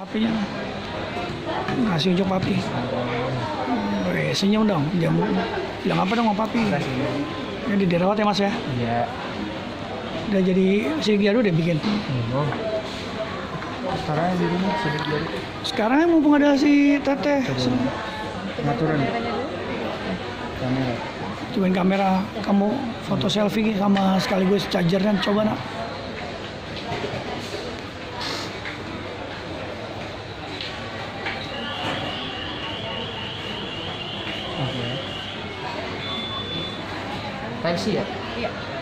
Papinya ngasih unjuk papi. Senyum dong, jamu. Bilang apa dong sama papi? Jadi dirawat ya mas ya? Iya. Udah jadi sidik jari udah bikin. Belum. Sekarang di rumah sidik jari. Sekarang mumpung ada si teteh. Pengaturan kamera. Cobain kamera kamu foto selfie sama sekaligus chargernya, coba nak. Type C ya? Iya.